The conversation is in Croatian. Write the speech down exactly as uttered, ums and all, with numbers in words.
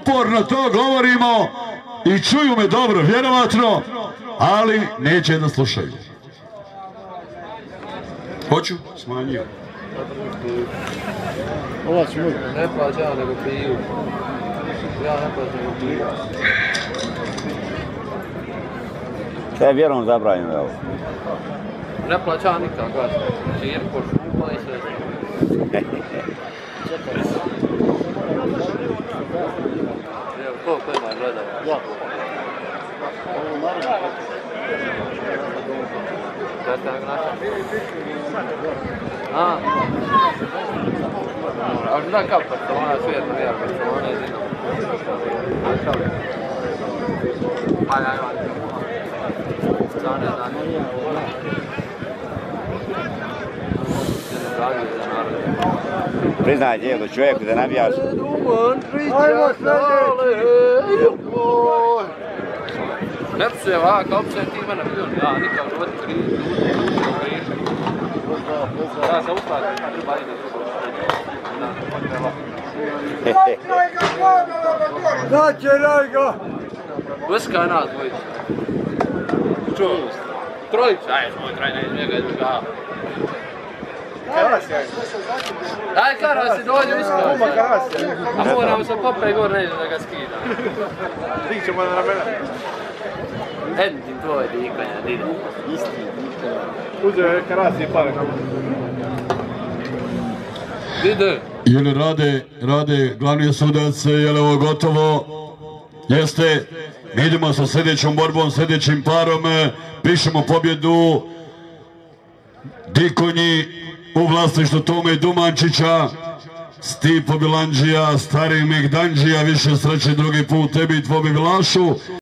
uporno to govorimo i čuju me dobro, vjerovatno, ali neće da slušaju. Hoću? Smanjio. Ova ću moći. Ne plaća ja nego piju. Ja ne plaćam nego piju. Šta je vjerom zabranjeno je ovo? Ne plaća nikak, gledaj. Čir, pošupa i sve. Evo, koliko ima gledala? Ja. Ovo naravno. Gledajte na graša. A? A što da kao Barcelona, svijetno nije Barcelona je zidom. Ajde, ajde, ajde. Stane, znanje. Priznaj djelu čovjeku da nabijaš. Ajmo sve! Ne psuje ovak, kao psuje ti mene bilo. Ja nikad život križu. Ja se uskladim, treba ide drugo. Daće Rajga! Uska je nas dvojica. Čuo? Trojica, aj, moj trajna iz njega je druga. Karas je. Daj Karas, dođu iskao. Uma Karas je. A moram se popaj gor, neđe da ga skida. Dik ćemo na ramena. Entin tvoje dikanja, dide. Isti. Uđe Karas i pare. Dide. Jel rade, rade glavni sudac, je li ovo gotovo? Jeste. Mi idemo sa sljedećom borbom, sljedećim parom, pišemo pobjedu Dikonji u vlasništvu Tome Dumančića, Stipo Bilandžija, Stari Megdanđija, više sreće drugi put tebi i tvome Milašu.